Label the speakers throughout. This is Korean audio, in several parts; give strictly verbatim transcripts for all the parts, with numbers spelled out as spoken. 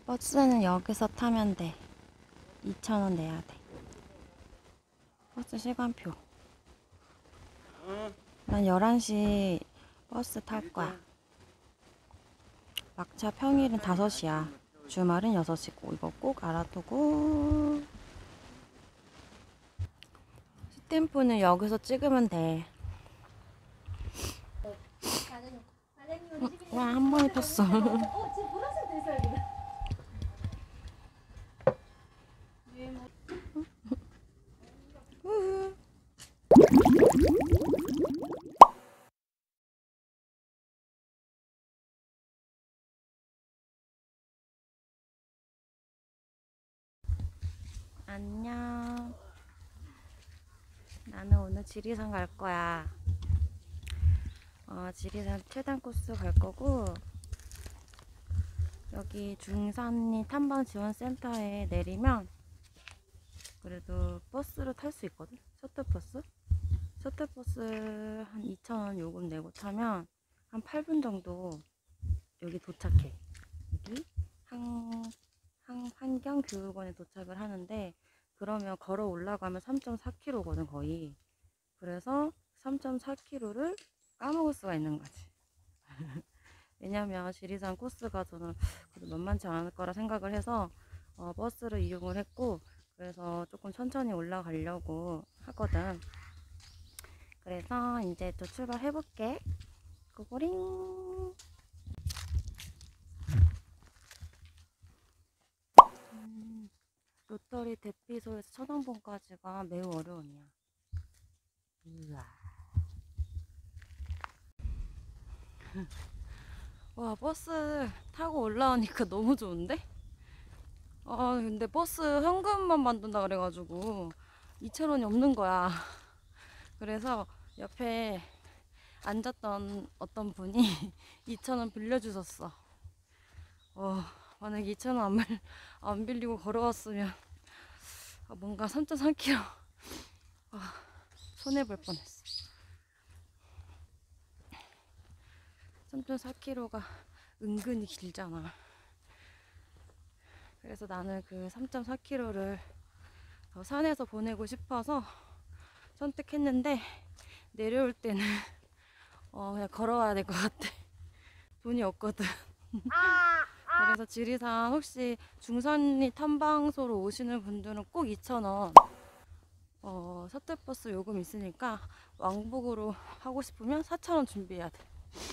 Speaker 1: 버스는 여기서 타면 돼. 이천 원 내야 돼. 버스 시간표. 난 열한 시 버스 탈 거야. 막차 평일은 다섯 시야. 주말은 여섯 시고. 이거 꼭 알아두고. 스탬프는 여기서 찍으면 돼. 와, 한 번에 폈어. 안녕. 나는 오늘 지리산 갈 거야. 어, 지리산 최단 코스 갈 거고, 여기 중산리 탐방지원센터에 내리면 그래도 버스로 탈 수 있거든? 셔틀버스? 셔틀버스 한 이천 원 요금 내고 타면 한 팔 분 정도 여기 도착해. 여기 한, 한, 환경교육원에 도착을 하는데, 그러면 걸어 올라가면 삼 점 사 킬로미터거든 거의. 그래서 삼 점 사 킬로미터를 까먹을 수가 있는 거지. 왜냐면 지리산 코스가 저는 만만치 않을 거라 생각을 해서 어, 버스를 이용을 했고, 그래서 조금 천천히 올라가려고 하거든. 그래서 이제 또 출발해 볼게. 고고링. 음, 로터리 대피소에서 천왕봉까지가 매우 어려운이야. 우와. 와, 버스 타고 올라오니까 너무 좋은데? 아, 근데 버스 현금만 만든다 그래가지고 이천 원이 없는 거야. 그래서 옆에 앉았던 어떤 분이 이천 원 빌려주셨어. 어, 만약에 이천 원 안, 안 빌리고 걸어왔으면 뭔가 삼 점 삼 킬로미터 아, 손해볼 뻔했어. 삼 점 사 킬로미터가 은근히 길잖아. 그래서 나는 그 삼 점 사 킬로미터를 산에서 보내고 싶어서 선택했는데, 내려올 때는 어, 그냥 걸어와야 될 것 같아. 돈이 없거든. 그래서 지리산 혹시 중산리 탐방소로 오시는 분들은 꼭 이천 원 어, 셔틀버스 요금 있으니까 왕복으로 하고 싶으면 사천 원 준비해야 돼.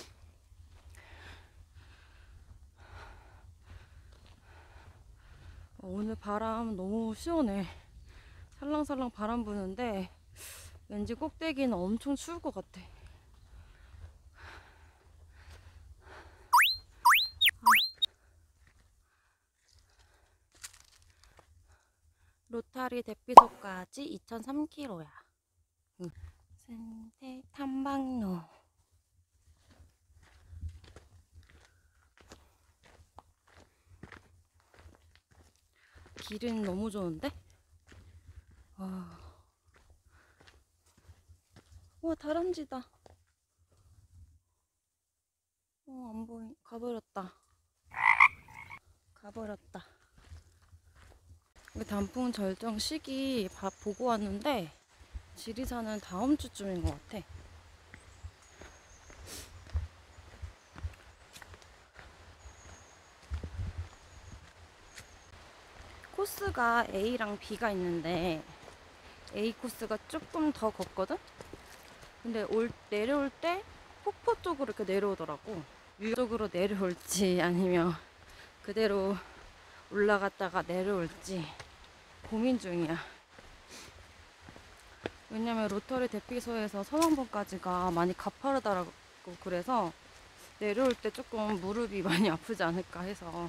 Speaker 1: 어, 오늘 바람 너무 시원해. 살랑살랑 바람 부는데 왠지 꼭대기는 엄청 추울 것 같아. 로타리 대피소까지 이천삼 킬로미터야. 응. 생태 탐방로. 길은 너무 좋은데? 와, 와 다람쥐다. 어, 안 보이. 가버렸다. 가버렸다. 단풍 절정 시기 밥 보고 왔는데 지리산은 다음 주쯤인 것 같아. 코스가 A랑 B가 있는데 A 코스가 조금 더 걷거든? 근데 올, 내려올 때 폭포 쪽으로 이렇게 내려오더라고. 위쪽으로 내려올지 아니면 그대로 올라갔다가 내려올지 고민 중이야. 왜냐면 로터리 대피소에서 선왕봉까지가 많이 가파르다고, 그래서 내려올 때 조금 무릎이 많이 아프지 않을까 해서.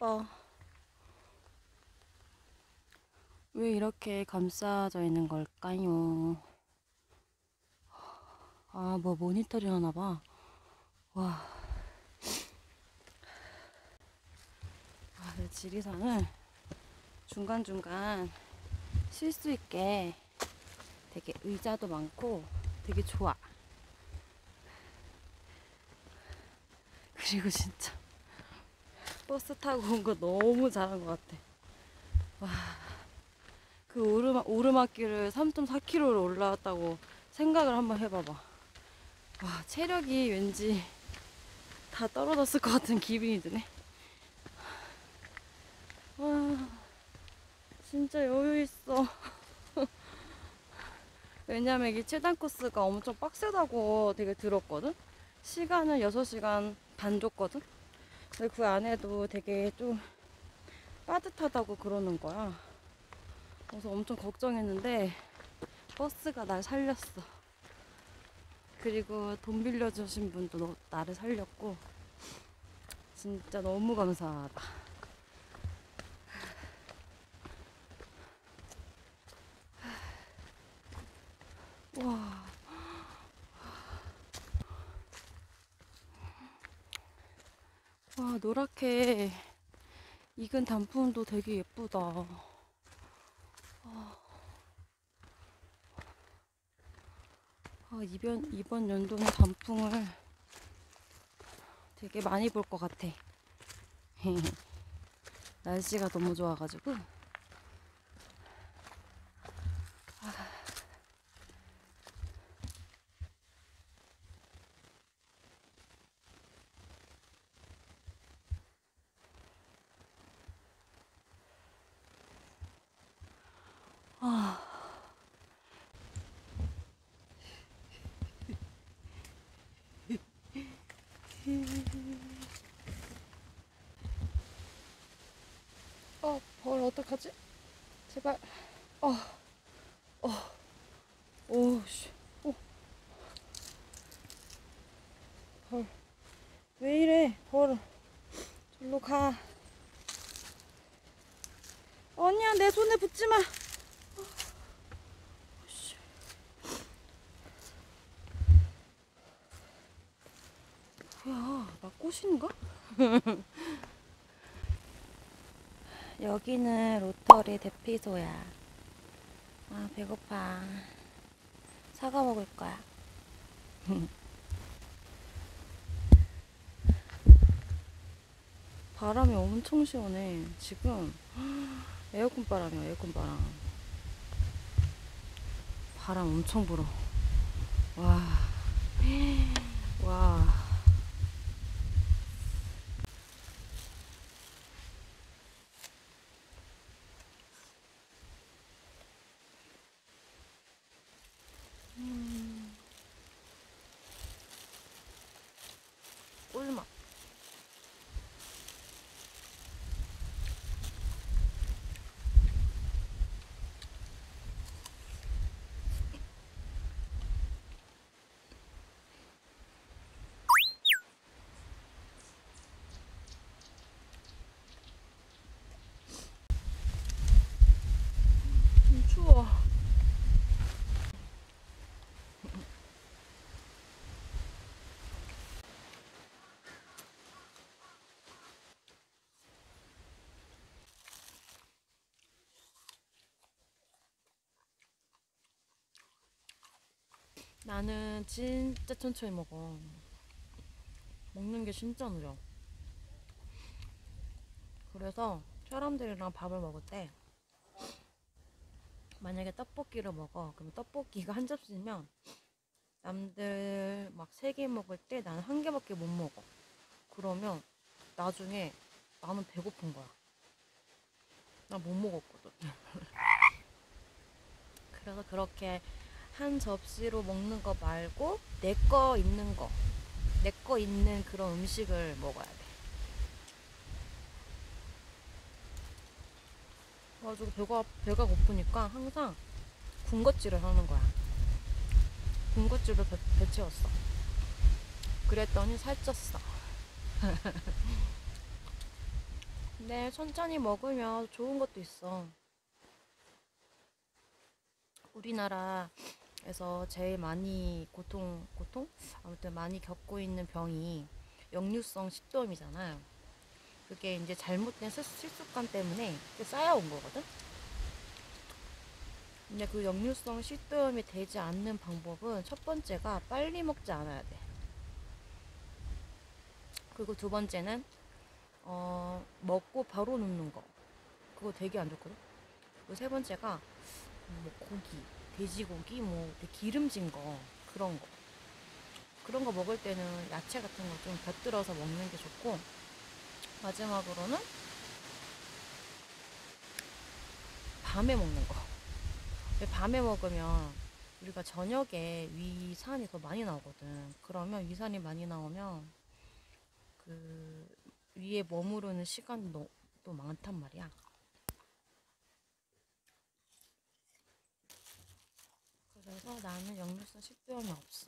Speaker 1: 예뻐. 왜 이렇게 감싸져 있는 걸까요? 아, 뭐 모니터링 하나 봐. 와. 아, 내 지리산을 중간중간 쉴 수 있게 되게 의자도 많고 되게 좋아. 그리고 진짜 버스 타고 온 거 너무 잘한 것 같아. 와, 그 오르막, 오르막길을 삼 점 사 킬로미터로 올라왔다고 생각을 한번 해봐봐. 와, 체력이 왠지 다 떨어졌을 것 같은 기분이 드네. 와, 진짜 여유 있어. 왜냐면 이게 최단 코스가 엄청 빡세다고 되게 들었거든? 시간은 여섯 시간 반 줬거든? 근데 그 안에도 되게 좀 빠듯하다고 그러는 거야. 그래서 엄청 걱정했는데 버스가 날 살렸어. 그리고 돈 빌려주신 분도 너, 나를 살렸고 진짜 너무 감사하다. 와, 와 노랗게 익은 단풍도 되게 예쁘다. 아, 이번, 이번 연도는 단풍을 되게 많이 볼 것 같아. 날씨가 너무 좋아가지고. 아, 어, 벌 어떡하지? 제발. 어, 어, 오, 씨. 오, 벌. 왜 이래, 벌. 절로 가. 아니야, 내 손에 붙지 마. 야, 나 꽃인가? 여기는 로터리 대피소야. 아, 배고파. 사과 먹을 거야. 바람이 엄청 시원해. 지금 에어컨 바람이야, 에어컨 바람. 바람 엄청 불어. 와, 와. 음, 꿀맛. 좀 추워. 나는 진짜 천천히 먹어. 먹는 게 진짜 느려. 그래서 사람들이랑 밥을 먹을 때 만약에 떡볶이를 먹어. 그럼 떡볶이가 한 접시면 남들 막 세 개 먹을 때 나는 한 개밖에 못 먹어. 그러면 나중에 나는 배고픈 거야. 나 못 먹었거든. 그래서 그렇게 한 접시로 먹는 거 말고 내 거 있는 거, 내 거 있는 그런 음식을 먹어야 돼. 그래가지고 배가, 배가 고프니까 항상 군것질을 하는 거야. 군것질로 배, 배 채웠어. 그랬더니 살쪘어. 근데 천천히 먹으면 좋은 것도 있어. 우리나라에서 제일 많이 고통, 고통? 아무튼 많이 겪고 있는 병이 역류성 식도염이잖아요. 그게 이제 잘못된 습- 식습관 때문에 쌓여온 거거든? 근데 그 역류성 식도염이 되지 않는 방법은 첫 번째가 빨리 먹지 않아야 돼. 그리고 두 번째는 어, 먹고 바로 눕는 거. 그거 되게 안 좋거든? 그리고 세 번째가 뭐 고기, 돼지고기, 뭐 기름진 거, 그런 거. 그런 거 먹을 때는 야채 같은 거 좀 곁들여서 먹는 게 좋고, 마지막으로는 밤에 먹는 거. 밤에 먹으면 우리가 저녁에 위산이 더 많이 나오거든. 그러면 위산이 많이 나오면 그 위에 머무르는 시간도 또 많단 말이야. 그래서 나는 역류성 식도염이 없어.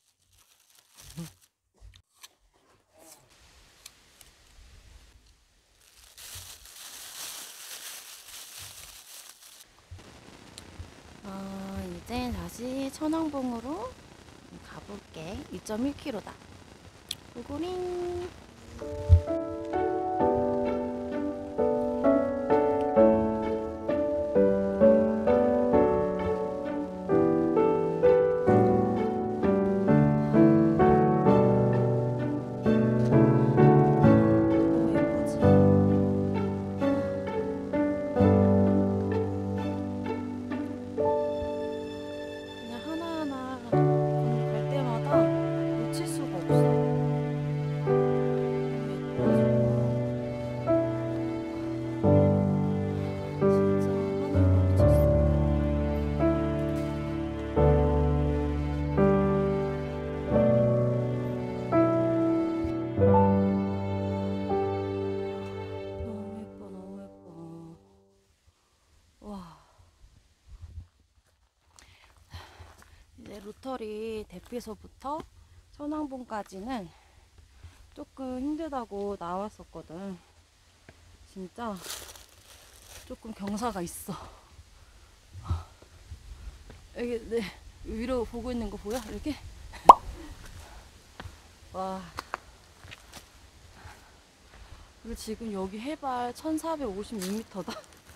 Speaker 1: 어, 이제 다시 천왕봉으로 가볼게. 이 점 일 킬로미터다. 고고링. 로터리 대피소부터 천왕봉까지는 조금 힘들다고 나왔었거든. 진짜 조금 경사가 있어. 여기 네, 위로 보고 있는 거 보여? 이렇게? 와. 그리고 지금 여기 해발 천사백오십육 미터다.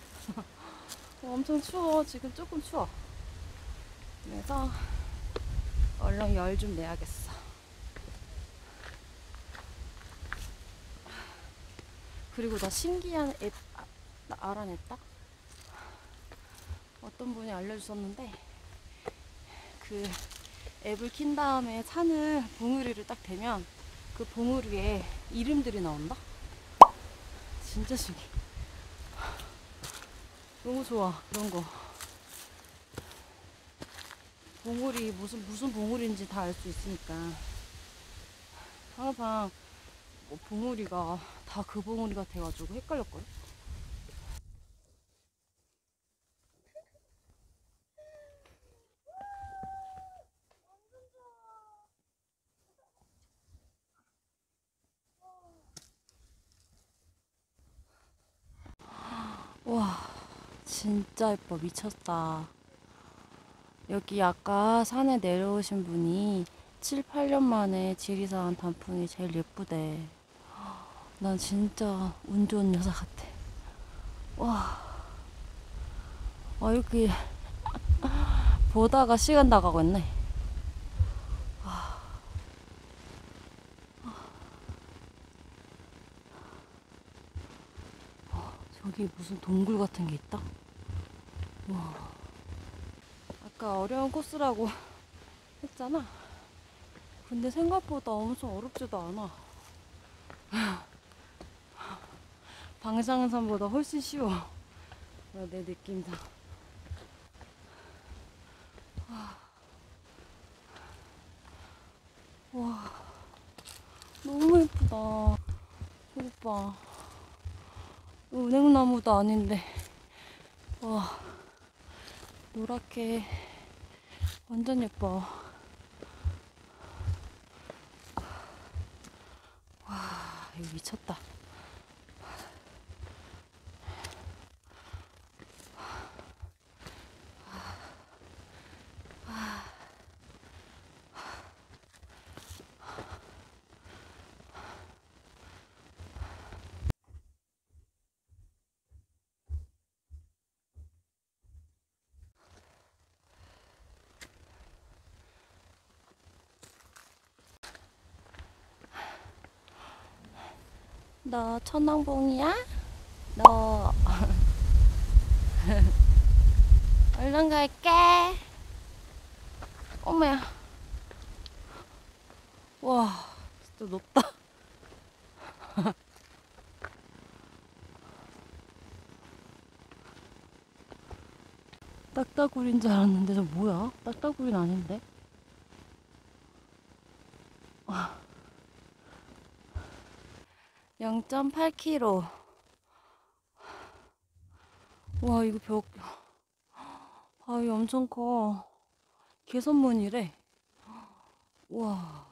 Speaker 1: 엄청 추워. 지금 조금 추워. 그래서 얼른 열 좀 내야겠어. 그리고 나 신기한 앱 아, 나 알아냈다. 어떤 분이 알려주셨는데 그 앱을 킨 다음에 차는 봉우리를 딱 대면 그 봉우리에 이름들이 나온다? 진짜 신기해. 너무 좋아 그런 거. 봉우리 무슨 무슨 봉우리인지 다 알 수 있으니까. 항상 뭐 봉우리가 다 그 봉우리가 돼가지고 헷갈렸거든. 와 진짜 예뻐. 미쳤다. 여기 아까 산에 내려오신 분이 칠, 팔 년 만에 지리산 단풍이 제일 예쁘대. 난 진짜 운 좋은 여자 같아. 와, 아, 이렇게 보다가 시간 나가고 있네. 저기 무슨 동굴 같은 게 있다? 와. 아까 어려운 코스라고 했잖아. 근데 생각보다 엄청 어렵지도 않아. 방향산보다 훨씬 쉬워. 내 느낌상. 와, 너무 예쁘다. 저것 봐. 은행나무도 아닌데. 와, 노랗게 완전 예뻐. 와, 이거 미쳤다. 너 천왕봉이야? 너 얼른 갈게. 어머야. 와, 진짜 높다. 딱따구리인 줄 알았는데 저 뭐야? 딱따구리는 아닌데? 영 점 팔 킬로미터. 와, 이거 벽, 아, 이거 엄청 커. 개선문이래. 와.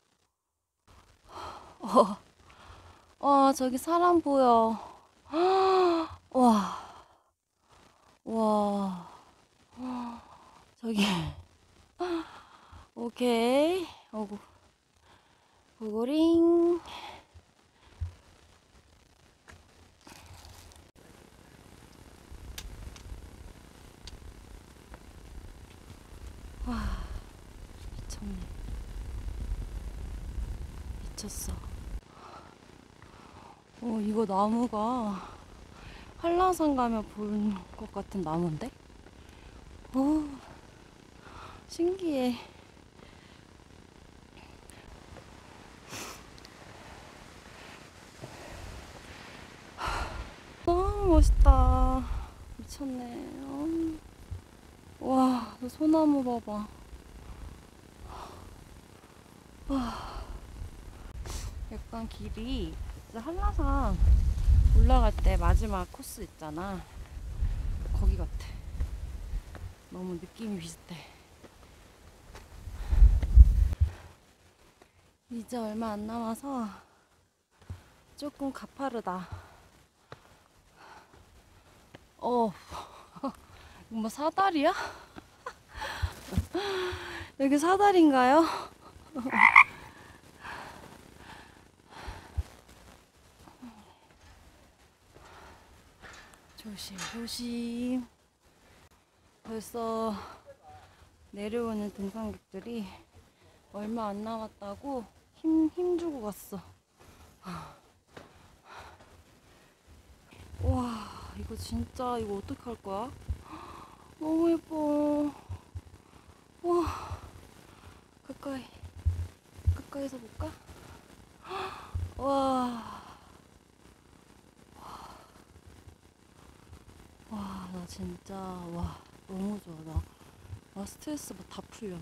Speaker 1: 어, 어, 저기 사람 보여. 와, 와. 저기. 오케이. 어구. 고고링. 와, 미쳤네. 미쳤어. 어, 이거 나무가 한라산 가면 볼 것 같은 나무인데? 오, 신기해. 너무 멋있다. 미쳤네. 어. 와, 저 소나무 봐봐. 와. 약간 길이 한라산 올라갈 때 마지막 코스 있잖아. 거기 같아. 너무 느낌이 비슷해. 이제 얼마 안 남아서 조금 가파르다. 어, 뭐 사다리야? 여기 사다리인가요? 조심, 조심. 벌써 내려오는 등산객들이 얼마 안 남았다고 힘, 힘 주고 갔어. 와, 이거 진짜, 이거 어떡할 거야? 너무 예뻐. 와, 가까이, 가까이서 볼까? 와, 와, 나 진짜, 와, 너무 좋아. 나, 나 스트레스 막 다 풀려.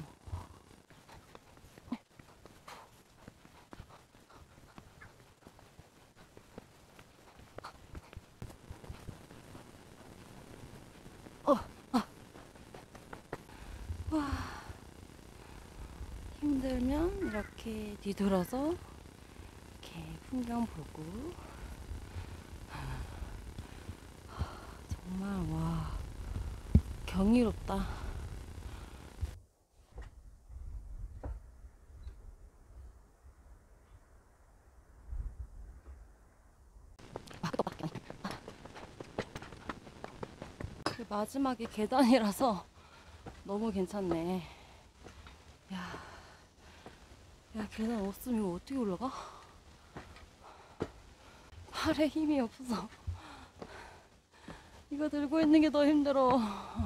Speaker 1: 어, 아. 와, 힘들면 이렇게 뒤돌아서 이렇게 풍경 보고. 정말, 와, 경이롭다. 그 마지막에 계단이라서 너무 괜찮네. 야, 야, 계단 없으면 이거 어떻게 올라가? 팔에 힘이 없어. 이거 들고 있는 게 더 힘들어.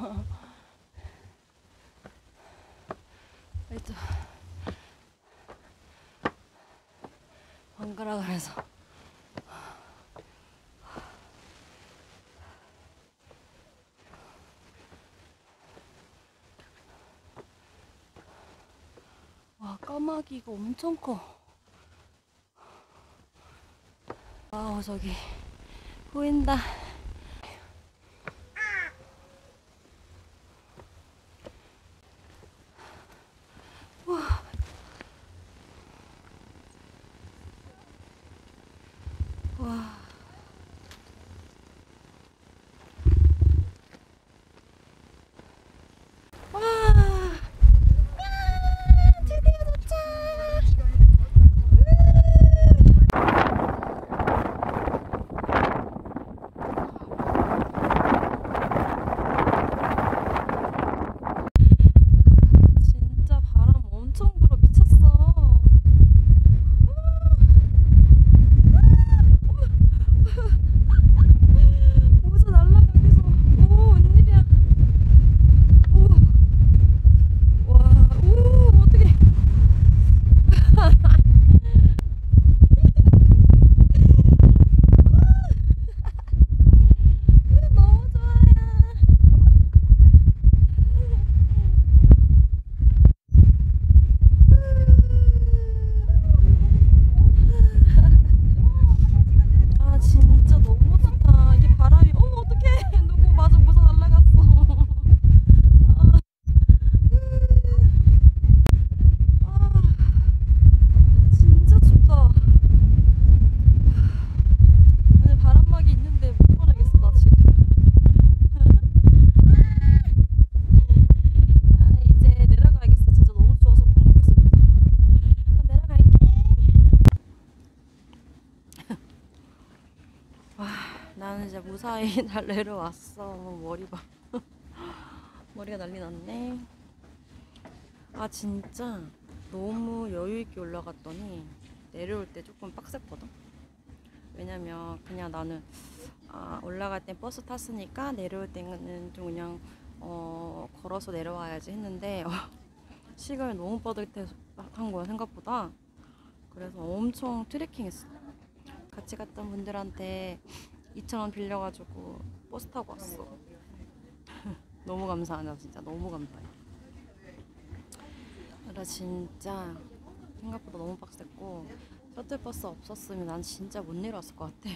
Speaker 1: 좀 번갈아 가면서. 와, 까마귀가 엄청 커. 와우, 저기 보인다. 와, 와. 와, 드디어 도착. 무사히 잘 내려왔어. 어머, 머리 봐. 머리가 난리 났네. 아 진짜 너무 여유있게 올라갔더니 내려올 때 조금 빡셌거든. 왜냐면 그냥 나는 아, 올라갈 땐 버스 탔으니까 내려올 때는 좀 그냥 어, 걸어서 내려와야지 했는데 어, 시간이 너무 빠듯한 거야 생각보다. 그래서 엄청 트레킹했어. 같이 갔던 분들한테 이천 원 빌려가지고 버스 타고 왔어. 너무 감사하다. 진짜 너무 감사해. 나 진짜 생각보다 너무 빡셌고 셔틀버스 없었으면 난 진짜 못 내려왔을 것 같아.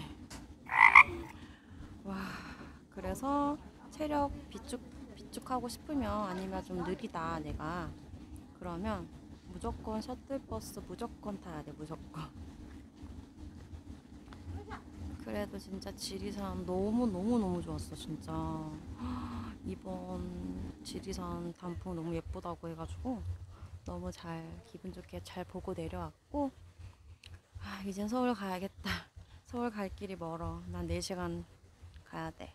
Speaker 1: 와, 그래서 체력 비축, 비축하고 싶으면 아니면 좀 느리다 내가 그러면 무조건 셔틀버스 무조건 타야 돼. 무조건. 그래도 진짜 지리산 너무너무너무 좋았어 진짜. 이번 지리산 단풍 너무 예쁘다고 해가지고 너무 잘 기분 좋게 잘 보고 내려왔고 아, 이젠 서울 가야겠다. 서울 갈 길이 멀어. 난 네 시간 가야 돼.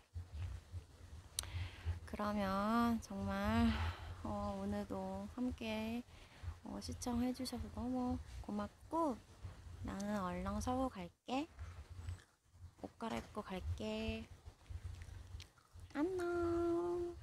Speaker 1: 그러면 정말 어, 오늘도 함께 어, 시청해주셔서 너무 고맙고 나는 얼른 서울 갈게. 옷 갈아입고 갈게. 안녕.